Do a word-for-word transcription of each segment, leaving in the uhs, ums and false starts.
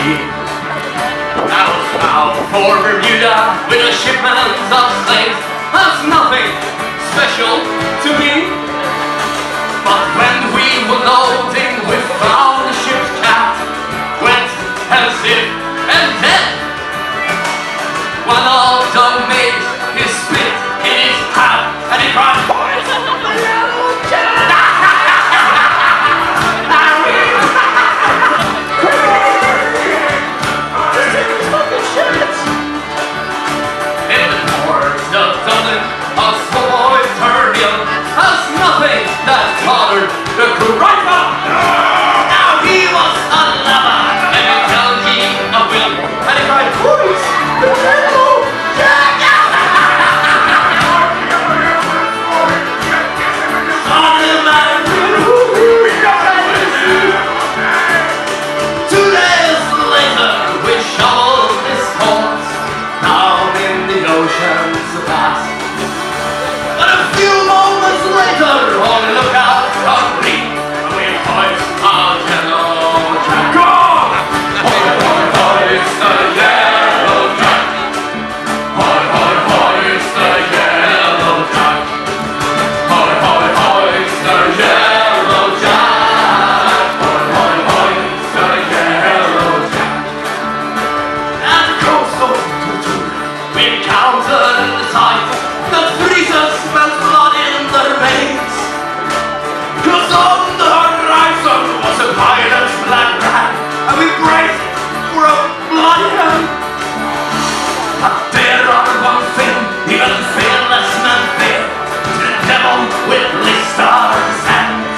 sea. I was bound for Bermuda with a shipment of slaves. That's nothing special to me. But when we were loading, we found the ship's cat, wet and stiff and dead. One of the mates, he spit in his hat and he cried, the crew right up. Now he was a lover and a Belgian a will, and he cried, "Boys, the devil, yeah, yeah." Two days later, we shoveled his corpse down in the ocean's vast. But a few moments later, on the lookout, from me, we hoist our yellow jack. Go on! Hoi, hoi, hoist the yellow jack. Hoi, hoi, hoist the yellow jack. Hoi, hoi, hoist the yellow jack. Hoi, hoi, hoist the yellow jack. At the coast of Tutu, we encountered the sight. The freezer smelled blood in the remains. Cause on the horizon was a pirate's black rat, and we braced for a bloody end. But there are one thing even fearless men fear, to the devil with blisters hands.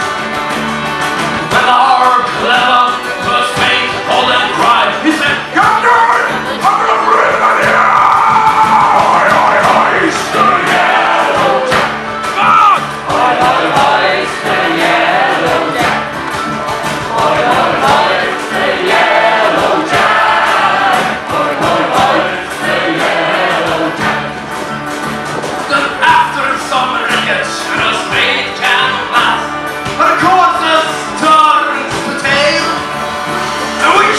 When our clever first mate called and cried, he said, "Captain, I'm gonna bring it here! Hoi, hoi, hoist the yellow jack! Come on! Hoi, hoi, hoist the yellow jack! Hoi, hoi, hoist the yellow jack! Hoi, hoi, hoist the yellow jack!" Then after some wreckage and a spade can blast, our courses turned to tail, and we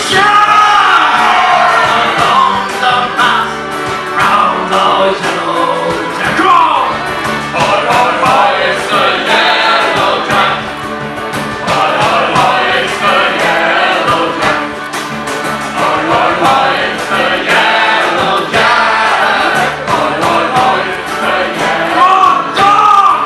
shouted along the mast round the yellow jack. Come on! Hoi, hoi, hoist the yellow jack! Hoi, hoi, hoist the yellow jack! Hoi, hoi, hoist the yellow jack! Hoi, hoi, hoist the yellow. Go on, dogs!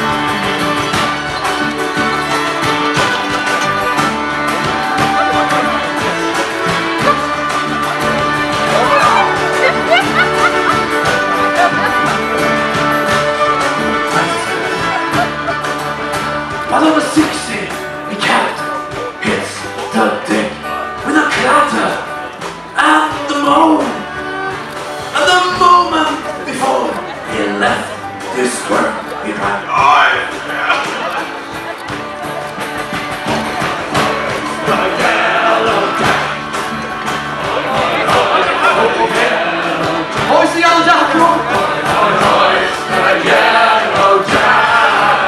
But over sixty, the captain hits the deck with a clatter and the moan. And the moment before he left this world, he cried, "Oi! The yellow jack! Hoist the yellow jack! Come on! Hoist the yellow jack!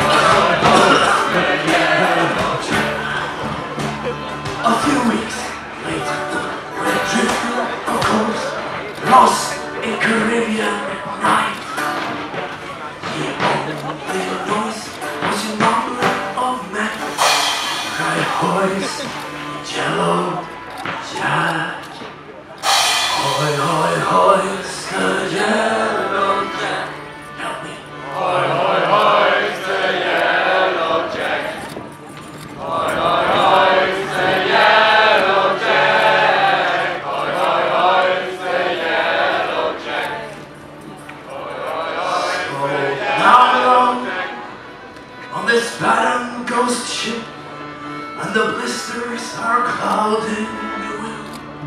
A few weeks later, we drifted, of course, lost in Caribbean night. The only noise was the mumbling of men. I hoist yellow jack. Hoi, hoi, hoist the yellow jack. Help me. Hoi, hoi, hoist the yellow jack. Hoi, hoi, hoist the yellow jack. Hoi, hoi, hoist the yellow jack. Hoi, hoi, hoist the yellow jack. On this barren ghost ship, and the blisters are clouding the wind.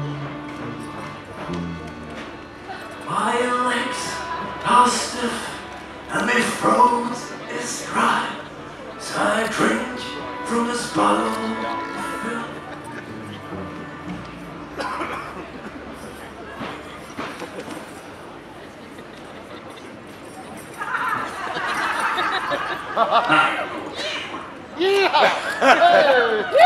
My legs are stiff and my throat is dry, so I drink from this bottle of film. Yeah!